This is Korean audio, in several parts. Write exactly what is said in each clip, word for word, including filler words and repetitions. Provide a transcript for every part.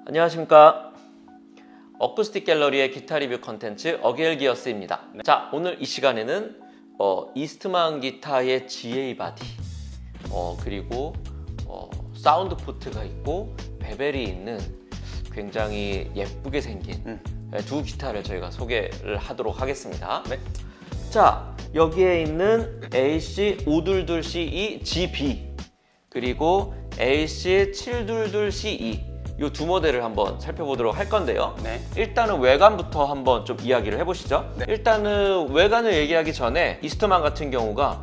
안녕하십니까. 어쿠스틱 갤러리의 기타 리뷰 컨텐츠 어게일 기어스입니다. 네. 자, 오늘 이 시간에는 어, 이스트만 기타의 지에이 바디 어, 그리고 어, 사운드 포트가 있고 베벨이 있는 굉장히 예쁘게 생긴 음. 두 기타를 저희가 소개를 하도록 하겠습니다. 네. 자, 여기에 있는 에이씨 오이이이 씨이 지비 그리고 에이씨 칠이이이 씨이 이 두 모델을 한번 살펴보도록 할 건데요. 네. 일단은 외관부터 한번 좀 이야기를 해보시죠. 네. 일단은 외관을 얘기하기 전에 이스트만 같은 경우가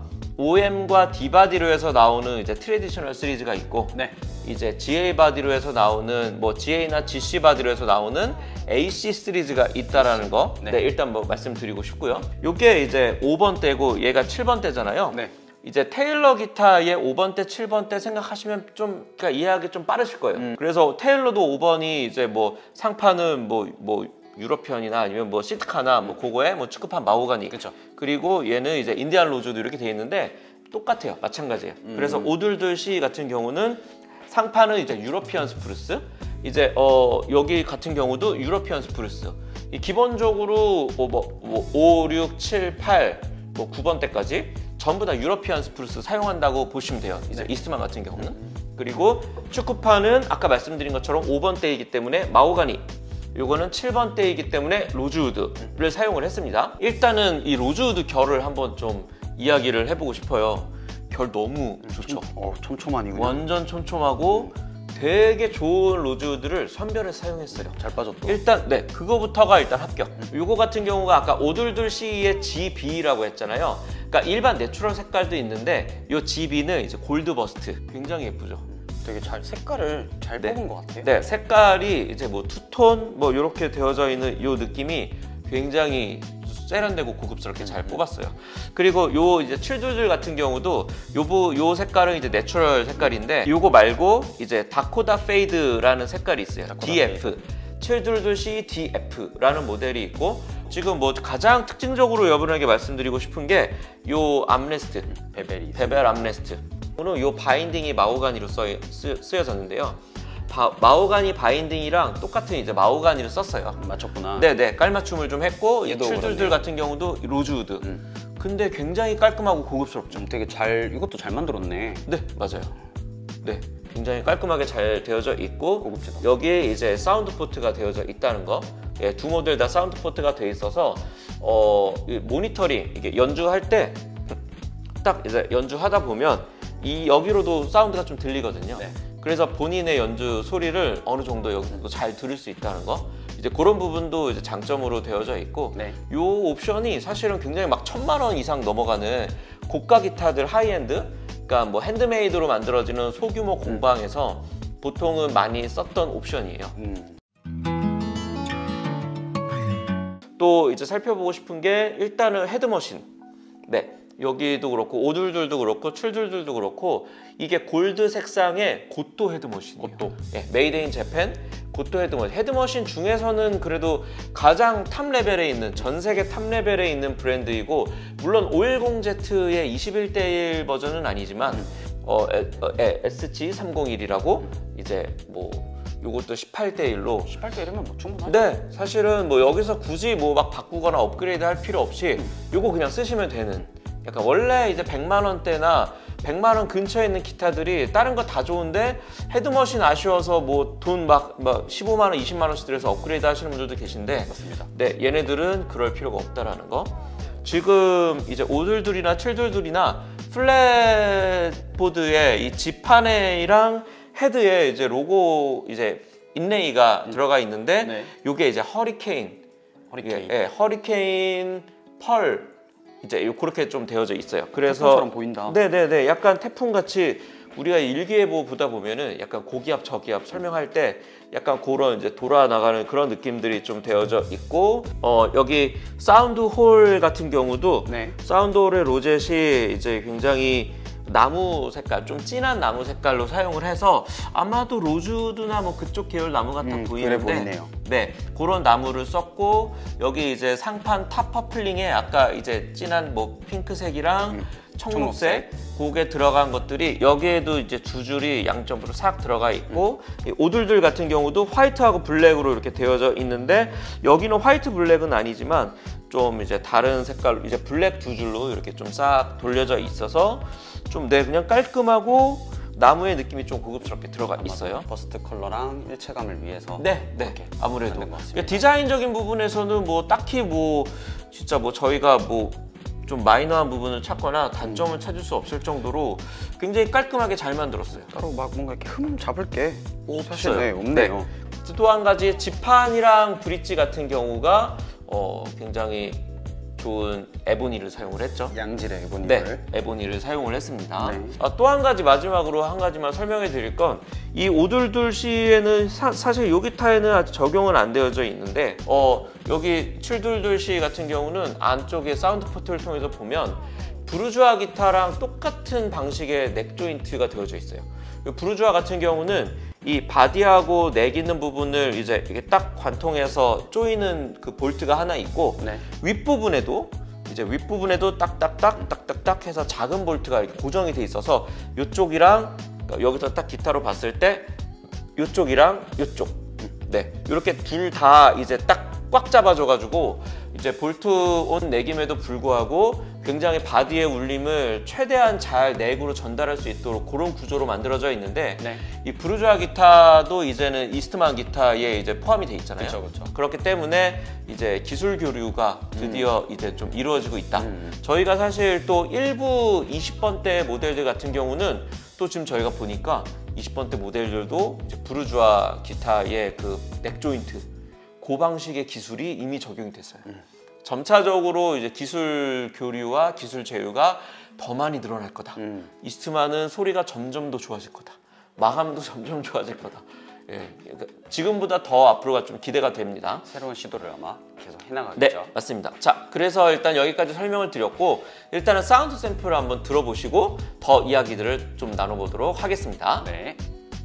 오엠과 D바디로 해서 나오는 이제 트래디셔널 시리즈가 있고, 네. 이제 지에이 바디로 해서 나오는 뭐 지에이나 지씨 바디로 해서 나오는 에이씨 시리즈가 있다라는 거, 네. 네, 일단 뭐 말씀드리고 싶고요. 요게 이제 오 번대고 얘가 칠 번대잖아요. 네. 이제 테일러 기타의 오 번대, 칠 번대 생각하시면 좀 그러니까 이해하기 좀 빠르실 거예요. 음. 그래서 테일러도 오 번이 이제 뭐 상판은 뭐 뭐 유러피언이나 아니면 뭐 시트카나 뭐 그거에 뭐 축구판 마호가니. 그쵸. 그리고 얘는 이제 인디안 로즈도 이렇게 돼 있는데 똑같아요. 마찬가지예요. 음. 그래서 오이이이 씨 같은 경우는 상판은 이제 유러피언 스프루스. 이제 어 여기 같은 경우도 유러피언 스프루스. 이 기본적으로 뭐, 뭐, 뭐 오, 육, 칠, 팔, 뭐 구 번대까지 전부 다 유러피언 스프루스 사용한다고 보시면 돼요. 이제 네. 이스트만 같은 경우는. 음. 그리고 축구판은 아까 말씀드린 것처럼 오 번대이기 때문에 마호가니, 요거는 칠 번대이기 때문에 로즈우드를 음. 사용을 했습니다. 일단은 이 로즈우드 결을 한번 좀 이야기를 해보고 싶어요. 결 너무 음, 좋죠. 어, 촘촘하니군요. 완전 촘촘하고 음. 되게 좋은 로즈우드를 선별해서 사용했어요. 잘 빠졌다. 일단 네, 그거부터가 일단 합격. 음. 요거 같은 경우가 아까 오이이이 씨의 지비라고 했잖아요. 그러니까 일반 내추럴 색깔도 있는데 이 지비는 이제 골드 버스트. 굉장히 예쁘죠. 되게 잘 색깔을 잘 네. 뽑은 것 같아요. 네, 색깔이 이제 뭐 투톤 뭐 이렇게 되어져 있는 이 느낌이 굉장히 세련되고 고급스럽게 잘 음. 뽑았어요. 그리고 요 이제 칠이이이 같은 경우도 요부 요 색깔은 이제 내추럴 색깔인데 요거 말고 이제 다코다 페이드라는 색깔이 있어요. 디에프. 칠이이이 씨 디에프라는 모델이 있고, 지금 뭐 가장 특징적으로 여러분에게 말씀드리고 싶은 게 요 암레스트, 베벨이 베벨 암레스트. 오늘 요 바인딩이 마호가니로 써, 쓰, 쓰여졌는데요. 바, 마호가니 바인딩이랑 똑같은 이제 마호가니를 썼어요. 맞췄구나. 네네, 깔맞춤을 좀 했고, 칠이이이 같은 경우도 로즈우드. 음. 근데 굉장히 깔끔하고 고급스럽죠. 음, 되게 잘, 이것도 잘 만들었네. 네, 맞아요. 네, 굉장히 깔끔하게 잘 되어져 있고, 고급지다. 여기에 이제 사운드 포트가 되어져 있다는 거. 예, 두 모델 다 사운드 포트가 돼 있어서 어, 모니터링 이게 연주할 때 딱 이제 연주하다 보면 이 여기로도 사운드가 좀 들리거든요. 네. 그래서 본인의 연주 소리를 어느 정도 여기도 잘 들을 수 있다는 거. 이제 그런 부분도 이제 장점으로 되어져 있고, 네. 이 옵션이 사실은 굉장히 막 천만 원 이상 넘어가는 고가 기타들 하이엔드, 그러니까 뭐 핸드메이드로 만들어지는 소규모 공방에서 음. 보통은 많이 썼던 옵션이에요. 음. 또 이제 살펴보고 싶은 게 일단은 헤드머신. 네, 여기도 그렇고 오이이이도 그렇고 칠이이이도 그렇고 이게 골드 색상의 고토 헤드머신이에요. 고토. 네, 메이드 인 재팬 고토 헤드머신. 헤드머신 중에서는 그래도 가장 탑 레벨에 있는, 전 세계 탑 레벨에 있는 브랜드이고, 물론 오백십 제트의 이십일 대 일 버전은 아니지만 음. 어, 에, 어, 에, 에스지 삼공일이라고 음. 이제 뭐 요것도 십팔 대 일로 십팔 대 일이면 뭐 충분하죠? 네, 사실은 뭐 여기서 굳이 뭐 막 바꾸거나 업그레이드 할 필요 없이 음. 요거 그냥 쓰시면 되는, 약간 원래 이제 백만 원대나 백만 원 근처에 있는 기타들이 다른 거 다 좋은데 헤드머신 아쉬워서 뭐 돈 막 막 십오만 원, 이십만 원씩 들여서 업그레이드 하시는 분들도 계신데, 맞습니다. 네, 얘네들은 그럴 필요가 없다라는 거. 지금 이제 오이이이나 칠이이이나 플랫보드에 이 지판이랑 헤드에 이제 로고 이제 인레이가 음. 들어가 있는데, 네. 요게 이제 허리케인, 허리케인, 예, 허리케인 펄 이제 요 그렇게 좀 되어져 있어요. 그래서 태풍처럼 보인다. 네네네, 약간 태풍 같이 우리가 일기예보 보다 보면은 약간 고기압 저기압 설명할 때 약간 그런 이제 돌아 나가는 그런 느낌들이 좀 되어져 있고, 어 여기 사운드 홀 같은 경우도 네. 사운드 홀의 로젯이 이제 굉장히 나무 색깔, 좀 진한 나무 색깔로 사용을 해서 아마도 로즈우드나 뭐 그쪽 계열 나무 같아 음, 보이는데 그래 보이네요. 네, 그런 나무를 썼고 여기 이제 상판 탑 퍼플링에 아까 이제 진한 뭐 핑크색이랑 음, 청록색 그게 들어간 것들이 여기에도 이제 두 줄이 양쪽으로 싹 들어가 있고 이 오들들 같은 경우도 화이트하고 블랙으로 이렇게 되어져 있는데 여기는 화이트 블랙은 아니지만 좀 이제 다른 색깔로 이제 블랙 두 줄로 이렇게 좀 싹 돌려져 있어서 좀 네, 그냥 깔끔하고 나무의 느낌이 좀 고급스럽게 들어가 있어요. 버스트 컬러랑 일체감을 위해서 네, 네. 이렇게 아무래도 만든 것 같습니다. 디자인적인 부분에서는 뭐 딱히 뭐 진짜 뭐 저희가 뭐 좀 마이너한 부분을 찾거나 단점을 음. 찾을 수 없을 정도로 굉장히 깔끔하게 잘 만들었어요. 따로 막 뭔가 이렇게 흠 잡을 게 없어요. 사실 네, 없네요. 또 한 가지 지판이랑 브릿지 같은 경우가 어, 굉장히 좋은 에보니를 사용을 했죠. 양질의 에보니를. 네, 에보니를 사용을 했습니다. 네. 아, 또 한 가지 마지막으로 한 가지만 설명해 드릴 건 이 오돌돌 시에는 사, 사실 요 기타에는 아직 적용은 안 되어져 있는데 어, 여기 칠돌돌 시 같은 경우는 안쪽에 사운드 포트를 통해서 보면 부르주아 기타랑 똑같은 방식의 넥 조인트가 되어져 있어요. 부르주아 같은 경우는 이 바디하고 넥 있는 부분을 이제 이게 딱 관통해서 조이는 그 볼트가 하나 있고 네. 윗부분에도 이제 윗부분에도 딱딱딱 딱딱딱 해서 작은 볼트가 이렇게 고정이 돼 있어서 이쪽이랑 그러니까 여기서 딱 기타로 봤을 때 이쪽이랑 이쪽 네 이렇게 둘 다 이제 딱 꽉 잡아줘가지고 이제 볼트 온 넥임에도 불구하고 굉장히 바디의 울림을 최대한 잘 넥으로 전달할 수 있도록 그런 구조로 만들어져 있는데 네. 이 부르주아 기타도 이제는 이스트만 기타에 이제 포함이 돼 있잖아요. 그쵸, 그쵸. 그렇기 때문에 이제 기술 교류가 드디어 음. 이제 좀 이루어지고 있다. 음. 저희가 사실 또 일부 이십 번대 모델들 같은 경우는 또 지금 저희가 보니까 이십 번대 모델들도 이제 부르주아 기타의 그 넥 조인트 그 방식의 기술이 이미 적용이 됐어요. 음. 점차적으로 이제 기술 교류와 기술 제휴가 더 많이 늘어날 거다. 음. 이스트만은 소리가 점점 더 좋아질 거다. 마감도 점점 좋아질 거다. 예, 그러니까 지금보다 더 앞으로가 좀 기대가 됩니다. 새로운 시도를 아마 계속 네, 해나가겠죠. 맞습니다. 자, 그래서 일단 여기까지 설명을 드렸고 일단은 사운드 샘플을 한번 들어보시고 더 이야기들을 좀 나눠보도록 하겠습니다. 네.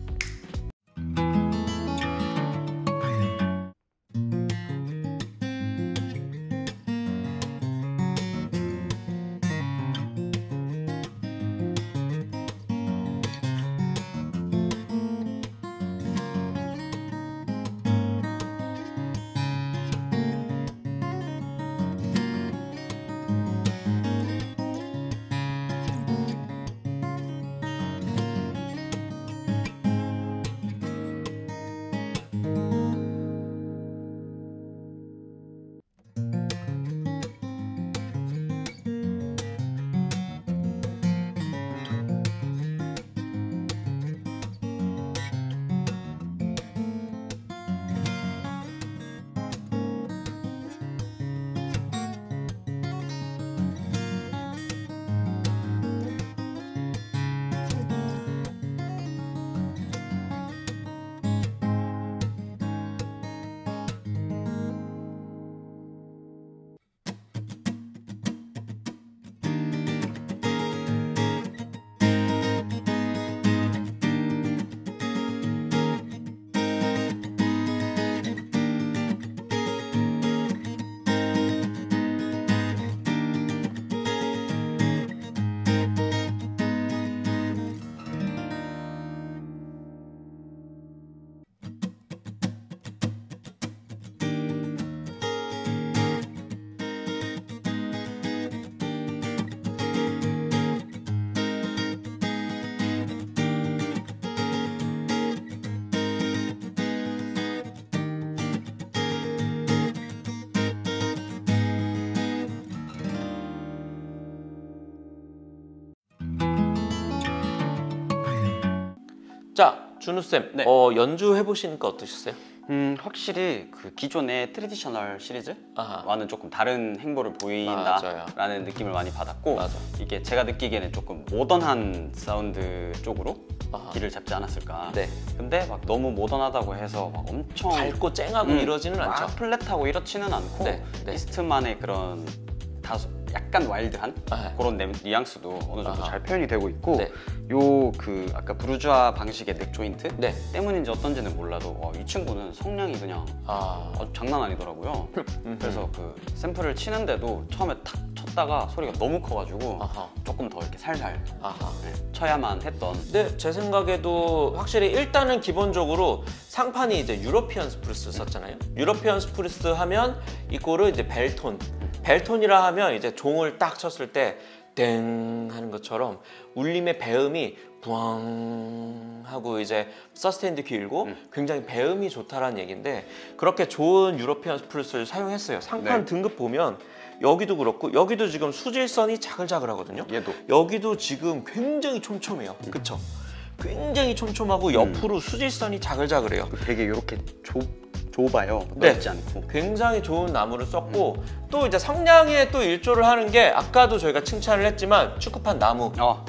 자, 준우쌤, 네. 어, 연주해 보시니까 어떠셨어요? 음, 확실히 그 기존의 트레디셔널 아하. 시리즈와는 조금 다른 행보를 맞아요. 보인다라는 느낌을 많이 받았고 맞아. 이게 제가 느끼기에는 조금 모던한 사운드 쪽으로 아하. 길을 잡지 않았을까. 네. 근데 막 너무 모던하다고 해서 막 엄청 밝고 쨍하고 음, 이러지는 막 않죠. 플랫하고 이렇지는 않고 네, 네. 이스트만의 그런 다소 약간 와일드한 아, 그런 뉘- 뉘앙스도 어느 정도 아하. 잘 표현이 되고 있고 네. 요 그 아까 브루주아 방식의 넥 조인트 네. 때문인지 어떤지는 몰라도 와, 이 친구는 성량이 그냥 아, 아주 장난 아니더라고요. 음, 그래서 그 샘플을 치는데도 처음에 탁 쳤다가 소리가 너무 커가지고 아하, 조금 더 이렇게 살살 아하. 네, 쳐야만 했던. 근데 제 생각에도 확실히 일단은 기본적으로 상판이 이제 유러피언 스프루스 썼잖아요. 유러피언 스프루스 하면 이거를 이제 벨톤, 벨톤이라 하면 이제 종을 딱 쳤을 때 땡 하는 것처럼 울림의 배음이 부앙 하고 이제 서스테인도 길고 음. 굉장히 배음이 좋다라는 얘기인데 그렇게 좋은 유러피언 스프루스를 사용했어요. 상판 네. 등급 보면 여기도 그렇고 여기도 지금 수질선이 자글자글하거든요. 얘도 여기도 지금 굉장히 촘촘해요. 그쵸? 굉장히 촘촘하고 옆으로 수질선이 자글자글해요. 되게 이렇게 좁, 좁아요. 네. 넓지 않고. 굉장히 좋은 나무를 썼고 또 이제 성량에 또 일조를 하는 게 아까도 저희가 칭찬을 했지만 축구판 나무 어,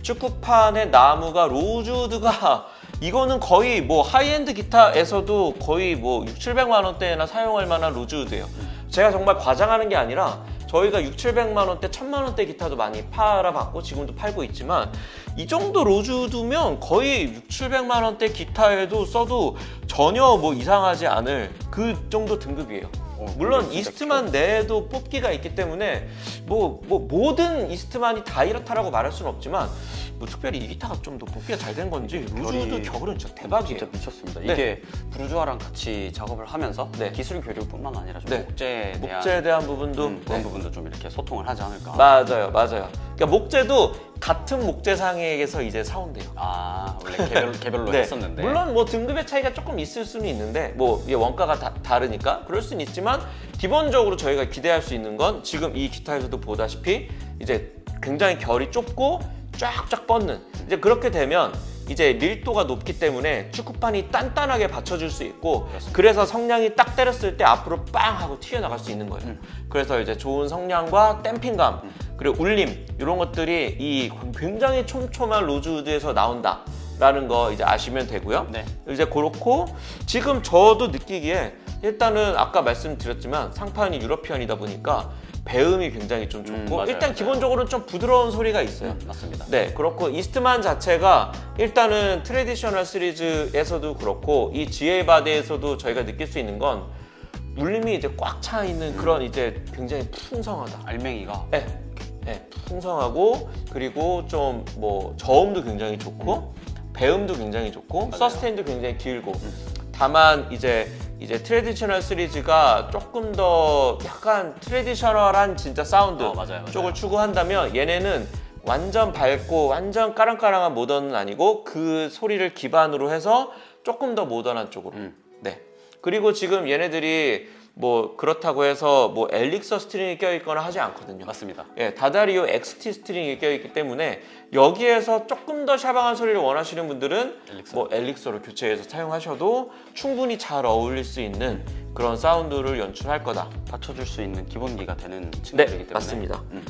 축구판의 나무가 로즈우드가 이거는 거의 뭐 하이엔드 기타에서도 거의 뭐 육칠백만 원대나 사용할 만한 로즈우드예요. 제가 정말 과장하는 게 아니라 저희가 육칠백만 원대, 천만 원대 기타도 많이 팔아봤고 지금도 팔고 있지만 이 정도 로즈우드면 거의 육칠백만 원대 기타에도 써도 전혀 뭐 이상하지 않을 그 정도 등급이에요. 어, 물론 진짜 이스트만 내에도 뽑기가 있기 때문에 뭐, 뭐 모든 이스트만이 다 이렇다라고 말할 수는 없지만 뭐 특별히 이 기타가 좀 더 뽑기가 잘 된 건지 로즈우드 별이- 격은 진짜 대박이에요. 진짜 미쳤습니다. 네. 이게 브루주아랑 같이 작업을 하면서 네. 기술 교류뿐만 아니라 좀 네. 목재에 대한 목재에 대한 부분도 음, 그런 네. 부분도 좀 이렇게 소통을 하지 않을까. 맞아요, 맞아요. 그러니까 목재도 같은 목재상에서 이제 사온대요. 아 원래 개별, 개별로 네. 했었는데 물론 뭐 등급의 차이가 조금 있을 수는 있는데 뭐 이게 원가가 다, 다르니까 그럴 수는 있지만 기본적으로 저희가 기대할 수 있는 건 지금 이 기타에서도 보다시피 이제 굉장히 결이 좁고 쫙쫙 뻗는 이제 그렇게 되면 이제 밀도가 높기 때문에 축구판이 단단하게 받쳐줄 수 있고 그렇습니다. 그래서 성량이 딱 때렸을 때 앞으로 빵 하고 튀어나갈 수 있는 거예요. 음. 그래서 이제 좋은 성량과 댐핑감 그리고 울림 이런 것들이 이 굉장히 촘촘한 로즈우드에서 나온다라는 거 이제 아시면 되고요. 네. 이제 그렇고 지금 저도 느끼기에 일단은 아까 말씀드렸지만 상판이 유러피언이다 보니까 배음이 굉장히 좀 좋고 음, 맞아요, 일단 맞아요. 기본적으로는 좀 부드러운 소리가 있어요. 음, 맞습니다. 네, 그렇고 이스트만 자체가 일단은 트레디셔널 시리즈에서도 그렇고 이 지에이 바디에서도 저희가 느낄 수 있는 건 울림이 이제 꽉 차 있는 그런 이제 굉장히 풍성하다. 알맹이가 네, 네, 풍성하고 그리고 좀 뭐 저음도 굉장히 좋고 배음도 굉장히 좋고 맞아요. 서스테인도 굉장히 길고 다만 이제 이제 트레디셔널 시리즈가 조금 더 약간 트레디셔널한 진짜 사운드 어, 맞아요, 맞아요. 쪽을 추구한다면 얘네는 완전 밝고 완전 까랑까랑한 모던은 아니고 그 소리를 기반으로 해서 조금 더 모던한 쪽으로. 음. 네. 그리고 지금 얘네들이 뭐 그렇다고 해서 뭐 엘릭서 스트링이 껴있거나 하지 않거든요. 맞습니다. 예, 다다리오 엑스티 스트링이 껴있기 때문에 여기에서 조금 더 샤방한 소리를 원하시는 분들은 엘릭서. 뭐 엘릭서로 교체해서 사용하셔도 충분히 잘 어울릴 수 있는 그런 사운드를 연출할 거다. 받쳐줄 수 있는 기본기가 되는 네, 친구들이기 때문에 맞습니다. 음.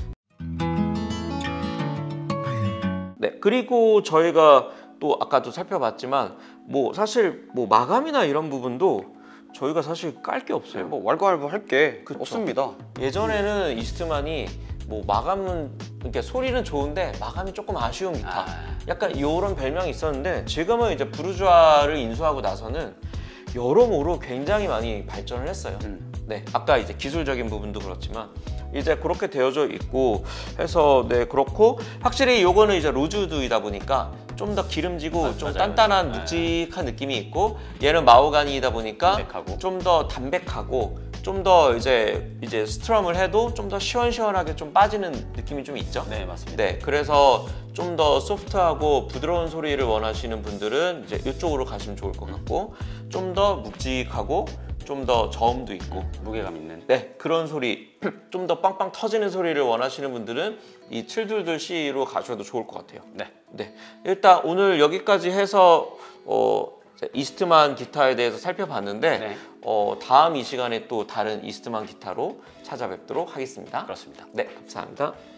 네, 그리고 저희가 또 아까도 살펴봤지만 뭐 사실 뭐 마감이나 이런 부분도 저희가 사실 깔 게 없어요. 뭐 왈가왈부 할 게 그쵸. 없습니다. 예전에는 이스트만이 뭐 마감은 그러니까 소리는 좋은데 마감이 조금 아쉬운 기타 아, 약간 이런 별명이 있었는데 지금은 이제 브루주아를 인수하고 나서는 여러모로 굉장히 많이 발전을 했어요. 음. 네, 아까 이제 기술적인 부분도 그렇지만 이제 그렇게 되어져 있고 해서 네 그렇고 확실히 요거는 이제 로즈우드이다 보니까 좀 더 기름지고 아, 좀 맞아요, 단단한 맞아요. 묵직한 느낌이 있고 얘는 마호가니이다 보니까 담백하고. 좀 더 담백하고 좀 더 이제 이제 스트럼을 해도 좀 더 시원시원하게 좀 빠지는 느낌이 좀 있죠. 네 맞습니다. 네, 그래서 좀 더 소프트하고 부드러운 소리를 원하시는 분들은 이제 이쪽으로 가시면 좋을 것 같고 좀 더 묵직하고 좀 더 저음도 있고 무게감 있는. 네 그런 소리 좀 더 빵빵 터지는 소리를 원하시는 분들은 이 칠이이이 씨로 가셔도 좋을 것 같아요. 네. 네, 일단 오늘 여기까지 해서 어, 이스트만 기타에 대해서 살펴봤는데 네. 어, 다음 이 시간에 또 다른 이스트만 기타로 찾아뵙도록 하겠습니다. 그렇습니다. 네, 감사합니다.